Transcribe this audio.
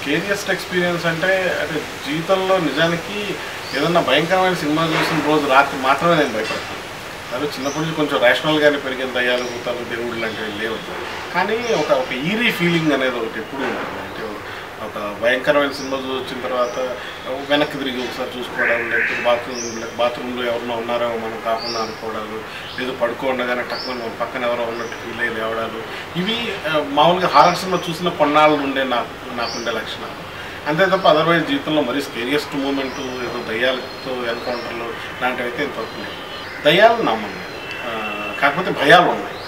Scariest experience అంటే జీవితంలో నిజానికి ఏదన్నా భయంకరమైన సినిమా చూసిన రోజు రాత్రి మాత్రమే నేను భయపడతాను. అదే చిన్నప్పటి నుంచి కొంచెం రేషనల్గానే పెరిగిన దయ్యాలు భూతాలు దేవుళ్ళు లాంటివి లేవు. కానీ ఒక ఒక ఈరీ ఫీలింగ్ అనేది ఒకటి ఎప్పుడు ఉంటుంది. అంటే ఒక భయంకరమైన సినిమా వచ్చిన తర్వాత వెనక్కి తిరిగి ఒకసారి చూసుకోవడాలు, లేకపోతే బాత్రూంలో ఎవరినో ఉన్నారో మనం కాకుండా అనుకోవడాలు, లేదు పడుకోండగానే టక్కున మన పక్కన ఎవరో ఉన్నట్టు ఫీల్ అయ్యి లేవడాలు, ఇవి మామూలుగా హారర్ సినిమా చూసిన కొన్నాళ్ళు ఉండే నాకుండే లక్షణాలు. అంతే తప్ప అదర్వైజ్ జీవితంలో మరీ స్కేరియస్ట్ మూమెంటు ఏదో దయ్యాలతో ఎన్కౌంటర్లు లాంటివి అయితే ఇంతవరకు లేదు. దయ్యాలు నమ్మను, కాకపోతే భయాలు ఉన్నాయి.